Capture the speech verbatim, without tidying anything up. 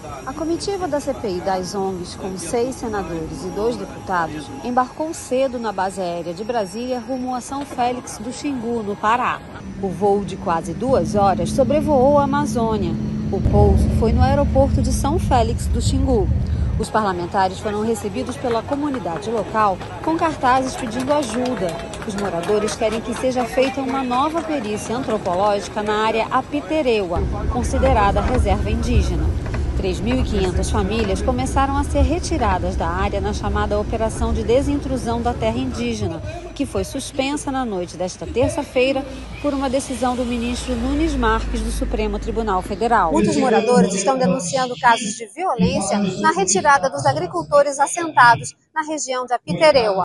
A comitiva da C P I das O N Gs, com seis senadores e dois deputados, embarcou cedo na base aérea de Brasília rumo a São Félix do Xingu, no Pará. O voo de quase duas horas sobrevoou a Amazônia. O pouso foi no aeroporto de São Félix do Xingu. Os parlamentares foram recebidos pela comunidade local com cartazes pedindo ajuda. Os moradores querem que seja feita uma nova perícia antropológica na área Apitereua, considerada reserva indígena. três mil e quinhentas famílias começaram a ser retiradas da área na chamada Operação de Desintrusão da Terra Indígena, que foi suspensa na noite desta terça-feira por uma decisão do ministro Nunes Marques do Supremo Tribunal Federal. Muitos moradores estão denunciando casos de violência na retirada dos agricultores assentados na região de Apitereua.